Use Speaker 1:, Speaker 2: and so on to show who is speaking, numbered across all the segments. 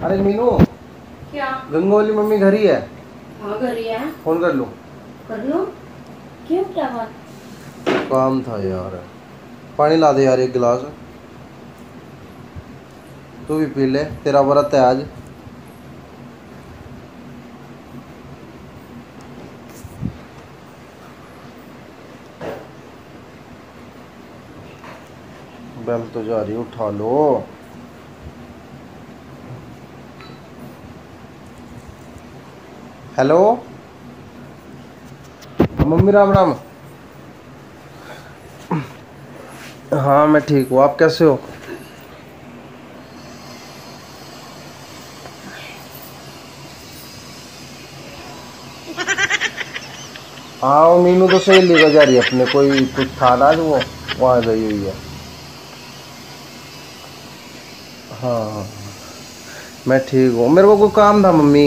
Speaker 1: अरे मीनू,
Speaker 2: क्या?
Speaker 1: गंगोली मम्मी घर ही है?
Speaker 2: हाँ घर ही है।
Speaker 1: फोन कर लूं?
Speaker 2: कर लो। क्यों, क्या बात?
Speaker 1: काम था यार। पानी ला दे यार एक गिलास। तू भी पी ले, तेरा व्रत है आज। बेल तो जा रही, उठा लो। Hello mummy, Ram Ram. हाँ मैं ठीक हूँ, आप कैसे हो? हाँ वो मीनू तो सही लेकर जा रही है अपने, कोई कुछ था ना आज वो वहाँ गई हुई है। हाँ हाँ मैं ठीक हूँ, मेरे को कोई काम था मम्मी।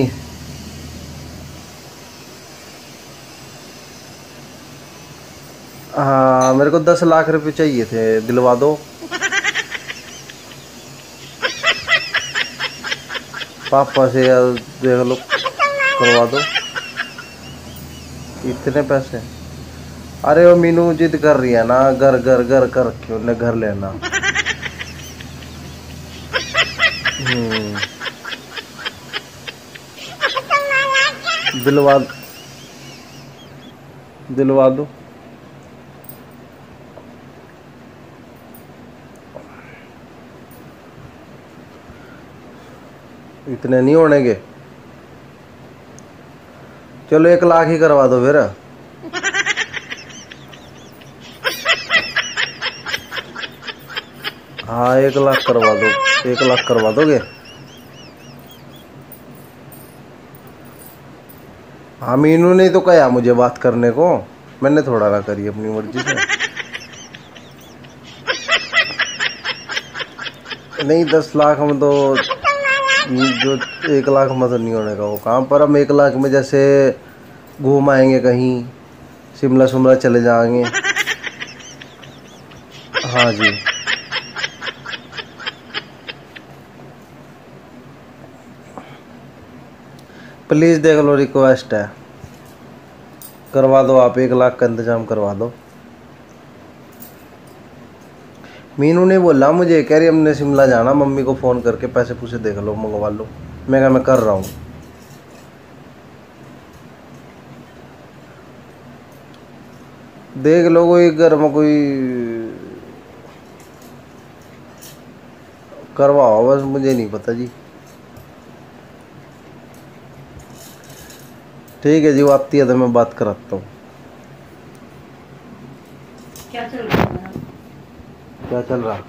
Speaker 1: हाँ मेरे को 10 लाख रुपए चाहिए थे, दिलवा दो। पापा से यार देख लो, करवा दो। इतने पैसे? अरे वो मीनू जिद कर रही है ना, घर घर घर कर रखी उन्हें, घर लेना। दिलवा दिलवा दो। इतने नहीं होने के, चलो 1 लाख ही करवा दो फिर। हाँ 1 लाख करवा दो, 1 लाख करवा दोगे? हाँ मीनू ने तो कहा मुझे बात करने को, मैंने थोड़ा ना करी अपनी मर्जी से। नहीं 10 लाख में तो जो 1 लाख में तो नहीं होने का वो काम, पर हम 1 लाख में जैसे घूम आएंगे कहीं, शिमला शिमला चले जाएंगे। हाँ जी प्लीज़ देख लो, रिक्वेस्ट है, करवा दो आप, 1 लाख का इंतजाम करवा दो। मीनू ने बोला मुझे, कह रही हमने शिमला जाना, मम्मी को फ़ोन करके पैसे पूसे देख लो, मंगवा लो। मैं कहा मैं कर रहा हूँ। देख लो कोई घर में कोई करवाओ, बस मुझे नहीं पता जी। ठीक है जी, वो आती है तो मैं बात कराता हूँ।
Speaker 2: क्या चल रहा है?
Speaker 1: क्या चल रहा?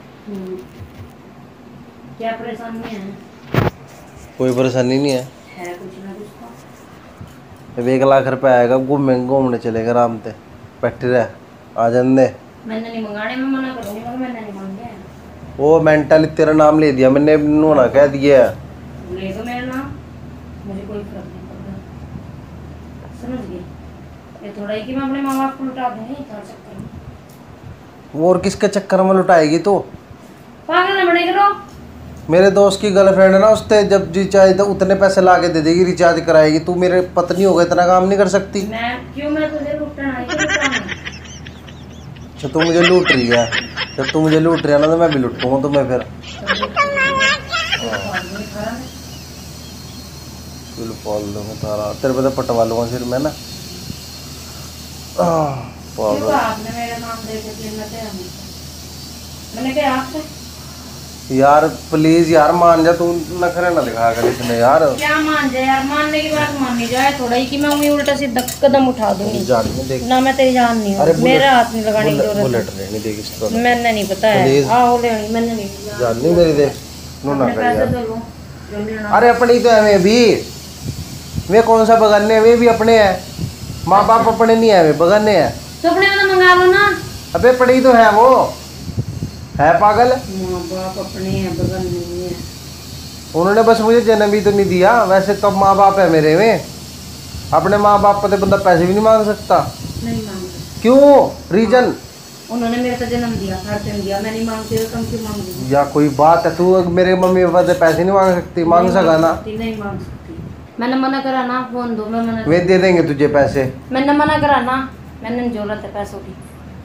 Speaker 2: क्या परेशानी है?
Speaker 1: कोई परेशानी नहीं है।
Speaker 2: है कुछ ना कुछ तो।
Speaker 1: अब 1 लाख रुपए आएगा, घूमने चलेगा आराम से, बैठे रहे, आ जाने दे।
Speaker 2: मैंने नहीं मंगाने, मैं मना करूंगी मगर मैंने नहीं मांगे।
Speaker 1: वो मेंटली तेरा नाम ले दिया मैंने, नोना कह दिया।
Speaker 2: ले दो मेरा नाम, मुझे कोई फर्क नहीं पड़ता, समझ गई? ये थोड़ा ही कि मैं अपने माँ बाप को लुटा दूंगी इतना चक्कर में।
Speaker 1: वो और किसके चक्कर में लुटाएगी तो?
Speaker 2: पागल है बड़े करो।
Speaker 1: मेरे दोस्त की गर्लफ्रेंड है ना, उससे जब जी चाहे तो उतने पैसे ला के दे देगी, रिचार्ज कराएगी। तू मेरे पत्नी हो गई, इतना काम नहीं कर सकती?
Speaker 2: मैं क्यों, मैं तुझे लुटना है क्यों लुटाऊं?
Speaker 1: अच्छा तू मुझे लूट रही है, जब तू मुझे लूट रही है ना तो मैं भी लूटूंगा तुम्हें फिर। बिल पाल दूंगा तारा, तेरे पे तो पटवा लूंगा फिर मैं ना।
Speaker 2: क्यों आपने मेरा नाम दे के मैंने क्या आपसे?
Speaker 1: यार प्लीज यार मान जा, तू नखरे ना दिखा कर इसने यार।
Speaker 2: क्या मान जाए यार, मानने की बात माननी जाए थोड़ा ही कि मैं उंगली उल्टा सीधा कदम उठा दूंगी।
Speaker 1: देख
Speaker 2: ना मैं तेरी जान नहीं हूँ, मेरा हाथ नहीं लगाने की जरूरत।
Speaker 1: बुलेट रहने देख इस तरह,
Speaker 2: मैंने नहीं पता है। आओ ले, मैंने नहीं
Speaker 1: जान नहीं मेरी देख नो ना कर यार।
Speaker 2: तो लो।
Speaker 1: अरे अपनी तो है वे भी, वे कौन सा बगाने हैं, वे भी अपने हैं। माँ बाप अपने नहीं है, वे बगाने हैं।
Speaker 2: तो अपने वाला मंगा लो ना।
Speaker 1: अबे पड़ी तो है, वो है पागल।
Speaker 2: माँ बाप अपने हैं, बगल नहीं है।
Speaker 1: उन्होंने बस मुझे जन्म ही तो नहीं दिया, वैसे तब माँ बाप है मेरे में। अपने माँ बाप पर बंदा पैसे भी नहीं मांग सकता।
Speaker 2: नहीं मांग सकता।
Speaker 1: क्यों? रीजन?
Speaker 2: उन्होंने मेरे को जन्म दिया, हर दिन दिया, मैं नहीं मांगती तो तुम क्यों मांगोगी?
Speaker 1: या कोई बात है, तू मेरे मम्मी पापा से पैसे नहीं मांग सकती? मांग सका ना।
Speaker 2: नहीं मांग सकती, मैंने मना करा ना, फोन दो, मैं मना,
Speaker 1: वे दे देंगे तुझे पैसे।
Speaker 2: मैंने मना करा ना, मैंने जरूरत है पैसों की।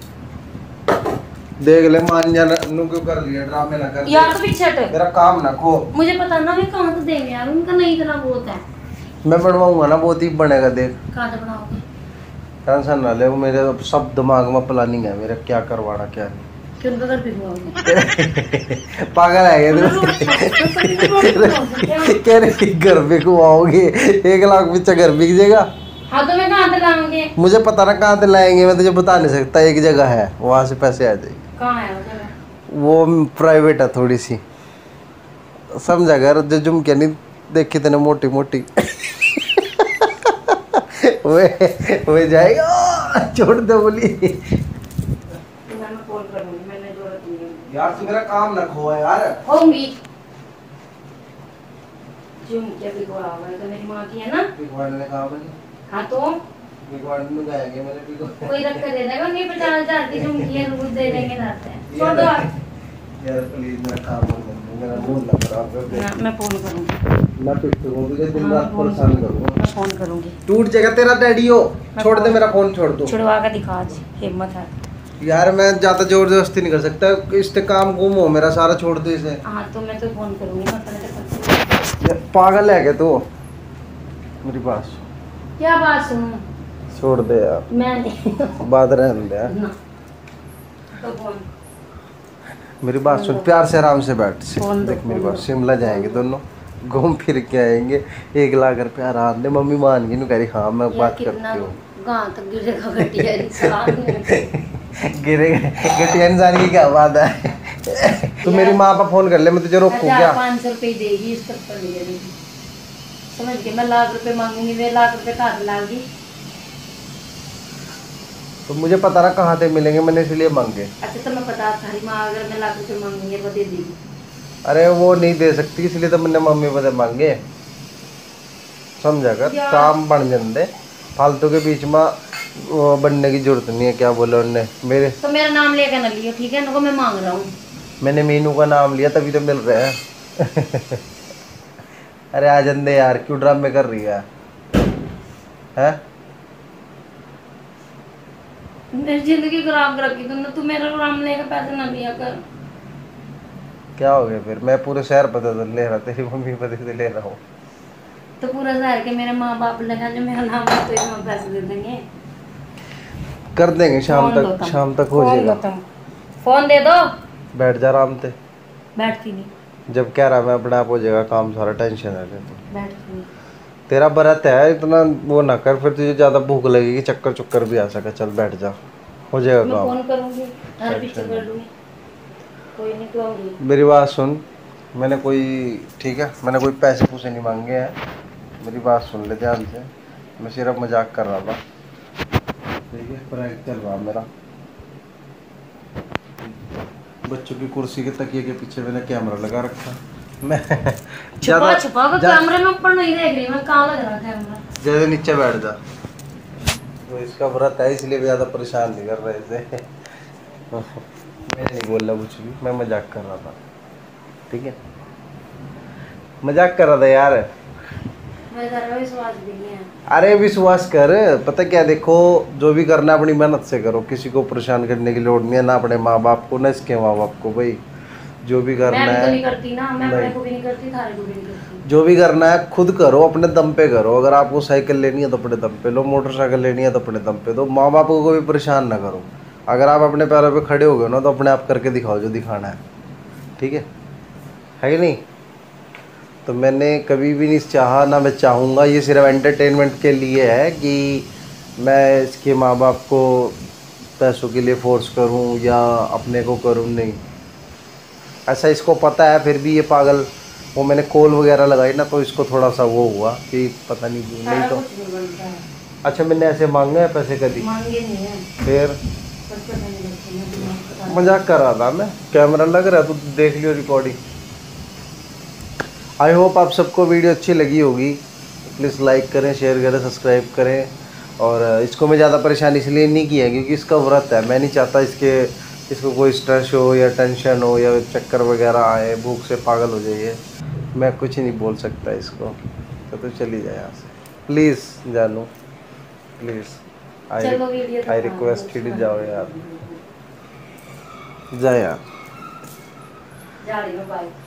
Speaker 1: देख ले, मान जाना, नू क्यों कर लिया, ड्रामे ना कर
Speaker 2: यार तो पीछे हट,
Speaker 1: मेरा काम ना खो।
Speaker 2: मुझे पता ना मैं कहाँ तो देंगे यार, उनका नहीं इतना बहुत है।
Speaker 1: मैं बनवाऊंगा ना, बहुत ही बनेगा, देख।
Speaker 2: कहाँ से बनाओगे?
Speaker 1: टेंशन ना ले, वो मेरे सब दिमाग में प्लानिंग है मेरा, क्या करवाना क्या नहीं।
Speaker 2: क्यों बगैर भिगवाओगे?
Speaker 1: पागल है कह रहे घर भिगवाओगे, 1 लाख पीछे घर बिक जाएगा।
Speaker 2: हाँ तो मैं कहाँ से लाऊंगे?
Speaker 1: मुझे पता ना कहाँ से लाएंगे, मैं तुझे बता नहीं सकता। एक जगह है, वहां से पैसे आ जाएंगे।
Speaker 2: कहाँ है वो जगह?
Speaker 1: वो प्राइवेट है थोड़ी सी, समझा कर, जो झुमके नहीं देखी तेने मोटी मोटी वे जाएगा, छोड़ दे बोली।
Speaker 2: मैं फोन करूंगी, मैंने जरूरत नहीं है
Speaker 1: यार तू मेरा काम ना खोआ यार।
Speaker 2: होंगी झुमके भिगवाओगे तो मेरी माँ की है ना।
Speaker 1: भिगवाने का काम है।
Speaker 2: हाँ तो
Speaker 1: भिगवाने में गया कि मैंने भिगवा,
Speaker 2: कोई रख कर दे देगा, नहीं 50,000 की झुमकी है, रोज दे देंगे जाते हैं। छोड़ दो आप।
Speaker 1: यार प्लीज मेरा काम हो जाए, मेरा मूड ना खराब कर दे।
Speaker 2: मैं फोन करूंगी,
Speaker 1: मैं पिटूंगा तुझे, दिन रात परेशान करूंगा।
Speaker 2: मैं फोन करूंगी।
Speaker 1: टूट जाएगा तेरा डैडी हो। छोड़ दे मेरा फोन, छोड़ दो।
Speaker 2: छुड़वा कर दिखा, आज हिम्मत है।
Speaker 1: यार मैं ज्यादा जोर जबरदस्ती नहीं कर सकता, इससे काम गुम हो मेरा सारा, छोड़ दे इसे।
Speaker 2: हाँ तो मैं तो फोन करूंगी, मैं पहले
Speaker 1: ये पागल है क्या तू? मेरी बात सुन।
Speaker 2: क्या बात सुनूं?
Speaker 1: छोड़ दे यार,
Speaker 2: मैं नहीं
Speaker 1: बात रहने दे यार।
Speaker 2: ना तो फोन,
Speaker 1: मेरी बात सुन, प्यार से आराम से बैठ से।
Speaker 2: फोन दो,
Speaker 1: देख मेरी
Speaker 2: फोन
Speaker 1: बात,
Speaker 2: दो।
Speaker 1: शिमला जाएंगे दोनों, घूम फिर के आएंगे, 1 लाख रुपया आराम दे। मम्मी मान गई, कह रही हाँ मैं बात करती हूँ।
Speaker 2: गाँव तक गिरेगा घटिया इंसान।
Speaker 1: गिरेगा घटिया इंसान की क्या बात है? तू मेरी माँ पर फोन कर ले, मैं तुझे रोकूं क्या?
Speaker 2: 500 रुपये देगी इस तक पर ले लेगी, समझ गए? मैं 1 लाख रुपए मांगूंगी, वे 1 लाख रुपए कहाँ से लाऊंगी?
Speaker 1: तो मुझे पता ना कहाँ से मिलेंगे, मैंने इसलिए मांगे।
Speaker 2: अच्छा तो मैं पता थारी माँ अगर मैं 1 लाख रुपए मांगूंगी वो दे देगी?
Speaker 1: अरे वो नहीं दे सकती, इसलिए तो मैंने मम्मी पता मांगे, समझा कर। काम बन जाते, फालतू के बीच में वो बनने की जरूरत नहीं है। क्या बोला उनने मेरे?
Speaker 2: तो मेरा नाम लेकर ना लियो, ठीक है ना? मैं मांग रहा हूँ।
Speaker 1: मैंने मीनू का नाम लिया तभी तो मिल रहा है। अरे आ जंदे यार, क्यों ड्रामे कर रही है? हैं?
Speaker 2: मेरी जिंदगी खराब कर रखी तुमने, तू मेरा नाम लेकर पैसे ना लिया कर।
Speaker 1: क्या हो गया फिर? मैं पूरे शहर पता तो ले रहा, तेरी मम्मी पता से ले रहा हूँ।
Speaker 2: तो पूरा शहर के मेरे माँ बाप लगा जो मेरा नाम है तो इसमें पैसे दे देंगे।
Speaker 1: कर देंगे शाम
Speaker 2: फोन दो
Speaker 1: तक,
Speaker 2: तुम।
Speaker 1: शाम तक हो
Speaker 2: फोन
Speaker 1: जाएगा।
Speaker 2: दो तुम, फोन दे दो।
Speaker 1: बैठ जा आराम से।
Speaker 2: बैठती नहीं,
Speaker 1: जब कह रहा मैं अपने आप हो जाएगा काम सारा, टेंशन है तो।
Speaker 2: बैठती नहीं।
Speaker 1: तेरा व्रत है, इतना वो ना कर, फिर तुझे ज्यादा भूख लगेगी, चक्कर चुक्कर भी आ सके। चल बैठ जा, हो जाएगा
Speaker 2: मैं
Speaker 1: काम।
Speaker 2: फोन करूंगी, हर पीछे कर लूंगी, कोई नहीं कहूंगी।
Speaker 1: मेरी बात सुन, मैंने कोई, ठीक है, मैंने कोई पैसे पूसे नहीं मांगे हैं। मेरी बात सुन ले ध्यान से, मैं सिर्फ मजाक कर रहा था, ठीक है? प्रैंक चल रहा मेरा। बच्चों की कुर्सी के तकिए के पीछे मैंने कैमरा लगा रखा। मैं
Speaker 2: छुपा छुपा कर कैमरे में ऊपर नहीं देख रही मैं, कहाँ लग रहा कैमरा?
Speaker 1: ज्यादा नीचे बैठ जा, तो इसका व्रत है इसलिए भी ज्यादा परेशान नहीं कर रहे इसे। मैं नहीं बोल रहा कुछ भी, मैं मजाक कर रहा था, ठीक है? मजाक कर रहा था यार।
Speaker 2: मैं जरा विश्वास भी नहीं है।
Speaker 1: अरे विश्वास कर, पता क्या, देखो जो भी करना अपनी मेहनत से करो, किसी को परेशान करने की लोड़ नहीं है, ना अपने माँ बाप को ना इसके माँ बाप को। भाई जो भी करना
Speaker 2: मैं
Speaker 1: है,
Speaker 2: तो नहीं करती ना, मैं अपने को भी नहीं करती, थारे को भी नहीं करती।
Speaker 1: जो भी करना है खुद करो, अपने दम पे करो। अगर आपको साइकिल लेनी है तो अपने दम पे लो, मोटरसाइकिल लेनी है तो अपने दम पे दो। माँ बाप को भी परेशान ना करो। अगर आप अपने पैरों पे खड़े हो गए ना, तो अपने आप करके दिखाओ जो दिखाना है, ठीक है कि नहीं? तो मैंने कभी भी नहीं चाहा, ना मैं चाहूँगा। ये सिर्फ एंटरटेनमेंट के लिए है कि मैं इसके माँ बाप को पैसों के लिए फोर्स करूँ या अपने को करूँ, नहीं। ऐसा इसको पता है, फिर भी ये पागल, वो मैंने कॉल वगैरह लगाई ना, तो इसको थोड़ा सा वो हुआ कि पता नहीं क्यों। नहीं तो
Speaker 2: कुछ नहीं बनता है।
Speaker 1: अच्छा, मैंने ऐसे मांगे हैं पैसे कभी?
Speaker 2: मांगे नहीं है,
Speaker 1: फिर
Speaker 2: बस पता नहीं लगता, मैं दिमाग खराब।
Speaker 1: मजाक कर रहा था मैं, कैमरा लग रहा है तो देख लियो रिकॉर्डिंग। आई होप आप सबको वीडियो अच्छी लगी होगी। प्लीज़ लाइक करें, शेयर करें, सब्सक्राइब करें और इसको मैं ज़्यादा परेशान इसलिए नहीं किया क्योंकि इसका व्रत है। मैं नहीं चाहता इसको कोई स्ट्रेस हो या टेंशन हो या चक्कर वगैरह आए, भूख से पागल हो जाइए। मैं कुछ नहीं बोल सकता इसको, तो चली जाए यहाँ से प्लीज़ जानू, प्लीज़
Speaker 2: चलो वीडियो
Speaker 1: आई रिक्वेस्ट ही जाओ यार, जा यार।
Speaker 2: जा रही हूँ, बाय।